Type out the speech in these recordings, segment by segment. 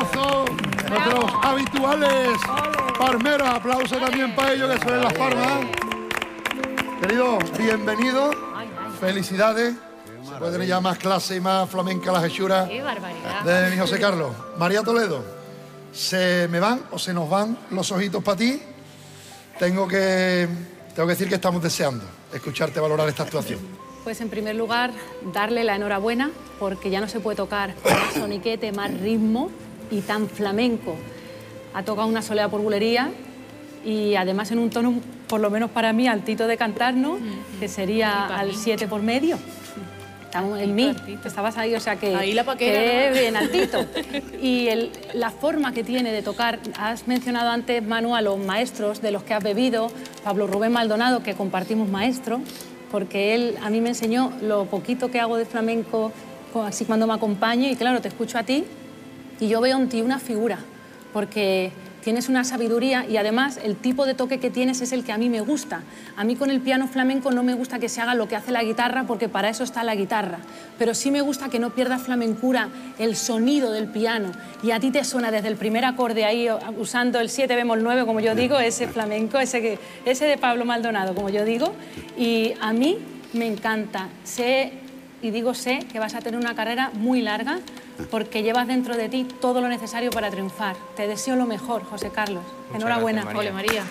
aplauso. Nuestros habituales palmeros, aplauso también para ellos que suelen las palmas. Querido, bienvenido. Felicidades. Se puede tener ya más clase y más flamenca las hechuras de mi José Carlos. María Toledo, ¿se me van o se nos van los ojitos para ti? Tengo que decir que estamos deseando escucharte valorar esta actuación. Pues en primer lugar, darle la enhorabuena porque ya no se puede tocar más soniquete, más ritmo y tan flamenco. Ha tocado una soleá por bulería y además en un tono, por lo menos para mí, altito de cantarnos, que sería al 7 por medio. Estamos en mí, estabas ahí, o sea que... Ahí la paquera, ¿no? Bien altito. Y la forma que tiene de tocar, has mencionado antes, Manu, a los maestros de los que has bebido, Pablo Rubén Maldonado, que compartimos maestro, porque él a mí me enseñó lo poquito que hago de flamenco, así cuando me acompaño, y claro, te escucho a ti, y yo veo en ti una figura, porque tienes una sabiduría y además el tipo de toque que tienes es el que a mí me gusta. A mí con el piano flamenco no me gusta que se haga lo que hace la guitarra porque para eso está la guitarra, pero sí me gusta que no pierda flamencura el sonido del piano y a ti te suena desde el primer acorde ahí usando el 7 bemol 9 como yo digo, ese flamenco, ese de Pablo Maldonado como yo digo, y a mí me encanta. Sé que vas a tener una carrera muy larga porque llevas dentro de ti todo lo necesario para triunfar. Te deseo lo mejor, José Carlos. Muchas Enhorabuena. gracias, María. Ole, María.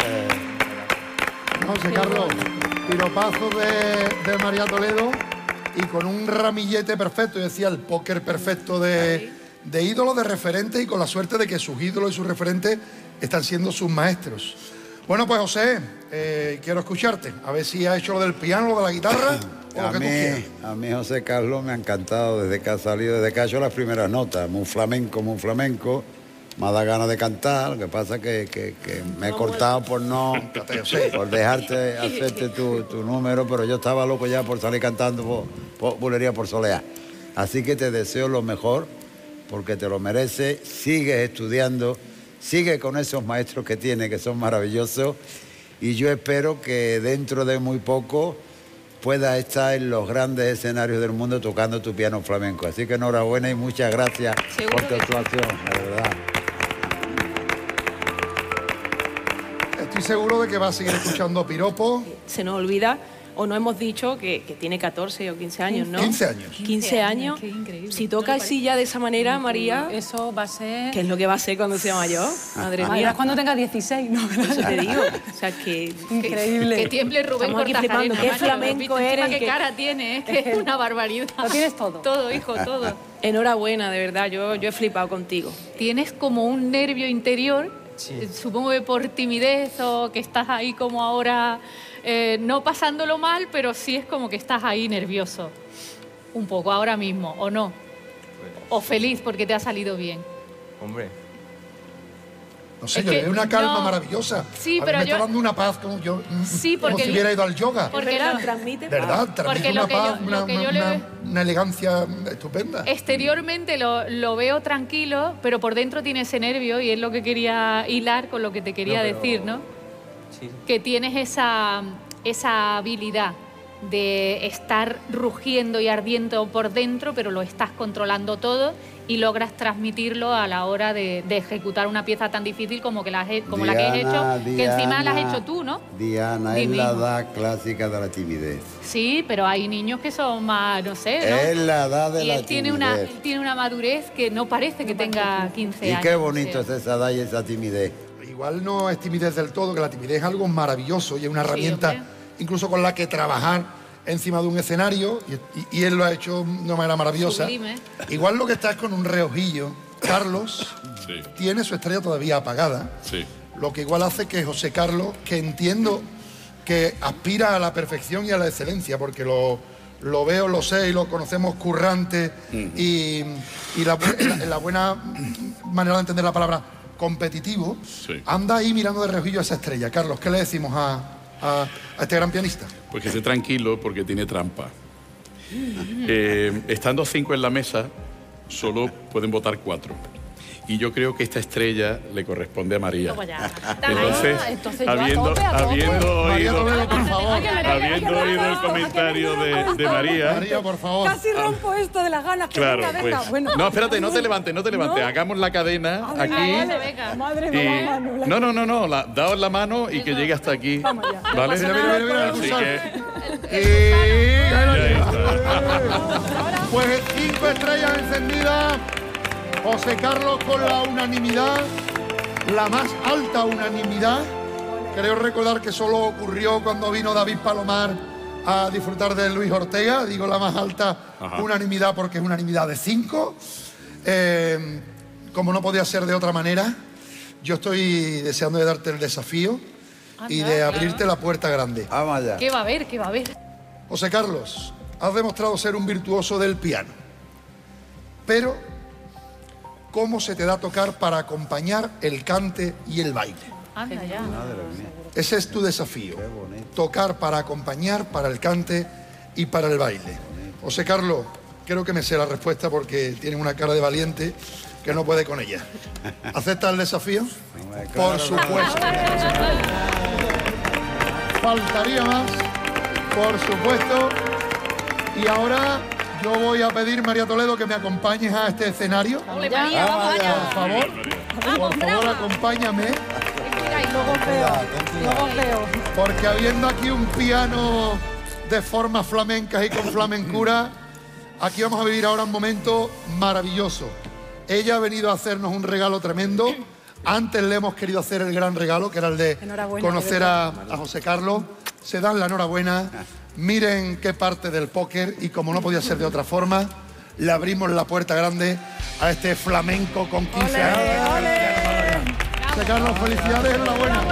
José Carlos, piropazo de María Toledo y con un ramillete perfecto, yo decía, el póker perfecto de ídolo, de referente y con la suerte de que sus ídolos y sus referentes están siendo sus maestros. Bueno, pues José, quiero escucharte, a ver si ha hecho lo del piano, lo de la guitarra o lo que tú quieras. A mí José Carlos me ha encantado desde que ha salido, desde que ha hecho las primeras notas, muy flamenco, me ha dado ganas de cantar, lo que pasa que me he cortado por dejarte hacerte tu número, pero yo estaba loco ya por salir cantando por bulería por soleá. Así que te deseo lo mejor, porque te lo mereces, sigues estudiando, sigue con esos maestros que tienes, que son maravillosos, y yo espero que dentro de muy poco puedas estar en los grandes escenarios del mundo tocando tu piano flamenco. Así que enhorabuena y muchas gracias por tu actuación, la verdad. Estoy seguro de que va a seguir escuchando piropos. Se nos olvida, o no hemos dicho, que tiene 14 o 15 años, ¿no? 15 años. 15 años. Qué increíble. Si toca así ya de esa manera, María, Eso va a ser... ¿qué es lo que va a ser cuando sea mayor? Madre Ahora mía. es cuando tenga 16, ¿no? Eso te digo. O sea, que... Increíble. Que tiemble Rubén Estamos aquí flipando. Cortajarena. Qué macho, flamenco encima eres, qué que- cara tiene, es que es una barbaridad. Lo tienes todo. Todo, hijo, todo. Enhorabuena, de verdad. Yo he flipado contigo. Tienes como un nervio interior, supongo que por timidez o que estás ahí como ahora, no pasándolo mal, pero sí es como que estás ahí nervioso. Un poco ahora mismo, ¿o no? O feliz porque te ha salido bien. Hombre, No sé, Es yo que le veo una calma no. maravillosa. Sí, A mí pero me está yo- dando una paz como yo, Sí, como porque si hubiera ido al yoga. porque ¿Verdad? lo- Transmite paz. ¿Verdad? Transmite Porque una lo que paz, yo- lo que yo le veo- una elegancia estupenda. exteriormente lo veo tranquilo, pero por dentro tiene ese nervio y es lo que quería hilar con lo que te quería No, pero- decir, ¿no? sí. Que tienes esa habilidad de estar rugiendo y ardiendo por dentro, pero lo estás controlando todo y logras transmitirlo a la hora de ejecutar una pieza tan difícil como, la que has hecho, que encima la has hecho tú, ¿no? Diana, es Dime, la hijo. edad clásica de la timidez. Sí, pero hay niños que son más, no sé, ¿no? Es la edad de Y la él tiene una madurez que no parece que tenga 15 Y años. qué o bonito sea. es esa edad y esa timidez. Igual no es timidez del todo, que la timidez es algo maravilloso y es una herramienta hombre. incluso con la que trabajar encima de un escenario y él lo ha hecho de una manera maravillosa. Sublime. Igual lo que está es con un reojillo. Carlos Sí, tiene su estrella todavía apagada, sí. lo que igual hace que José Carlos, que entiendo que aspira a la perfección y a la excelencia, porque lo veo, lo sé y lo conocemos currante y la buena manera de entender la palabra competitivo, Sí. anda ahí mirando de reojillo a esa estrella. Carlos, ¿qué le decimos a este gran pianista? Pues que esté tranquilo porque tiene trampa. Estando 5 en la mesa, solo pueden votar 4. Y yo creo que esta estrella le corresponde a María. Toma ya. Entonces, entonces yo habiendo a tope. oído... María Toledo, por favor. habiendo oído el comentario de María... María, por favor. Casi rompo esto de las ganas que Claro, venga, venga. pues. Bueno. No, espérate, no te levantes. Hagamos la cadena aquí. Madre Y... mía, Manu, No, daos la mano y que llegue hasta aquí. Vamos ya. ¿Vale? Mira, el Así guisar. que... Pues 5 estrellas encendidas. José Carlos con la unanimidad, la más alta unanimidad. Creo recordar que solo ocurrió cuando vino David Palomar a disfrutar de Luis Ortega. Digo la más alta unanimidad porque es unanimidad de 5. Como no podía ser de otra manera, yo estoy deseando de darte el desafío y de abrirte la puerta grande. Vamos allá. ¿Qué va a haber? ¿Qué va a haber? José Carlos, has demostrado ser un virtuoso del piano. Pero, ¿cómo se te da tocar para acompañar el cante y el baile? Anda ya. Ese es tu desafío. Tocar para acompañar, para el cante y para el baile. José Carlos, creo que me sé la respuesta porque tienes una cara de valiente que no puede con ella. ¿Aceptas el desafío? Por supuesto. Faltaría más, por supuesto. Y ahora yo voy a pedir, María Toledo, que me acompañes a este escenario. Ole, María, vamos allá. Por favor, acompáñame. luego veo. Porque habiendo aquí un piano de formas flamencas y con flamencura, aquí vamos a vivir ahora un momento maravilloso. Ella ha venido a hacernos un regalo tremendo. Antes le hemos querido hacer el gran regalo, que era el de conocer a José Carlos. Se dan la enhorabuena. Miren qué parte del póker, y como no podía ser de otra forma, le abrimos la puerta grande a este flamenco con 15 años. José Carlos, felicidades, enhorabuena.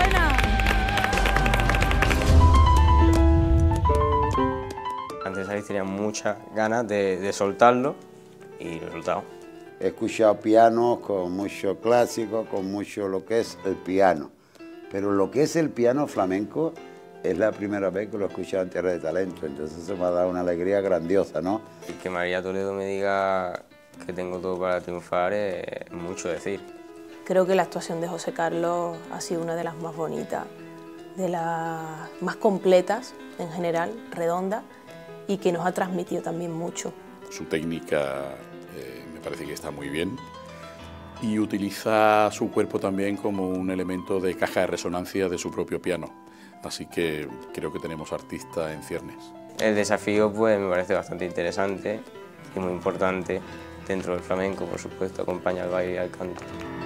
Antes de salir tenía muchas ganas de soltarlo y lo he soltado. He escuchado piano con mucho clásico, con mucho lo que es el piano. Pero lo que es el piano flamenco es la primera vez que lo he escuchado en Tierra de Talento. Entonces eso me ha dado una alegría grandiosa, ¿no? Y que María Toledo me diga que tengo todo para triunfar es mucho decir. Creo que la actuación de José Carlos ha sido una de las más bonitas, de las más completas en general, redonda, y que nos ha transmitido también mucho. Su técnica me parece que está muy bien y utiliza su cuerpo también como un elemento de caja de resonancia de su propio piano. Así que creo que tenemos artista en ciernes. El desafío pues me parece bastante interesante y muy importante dentro del flamenco, por supuesto, acompaña al baile y al canto.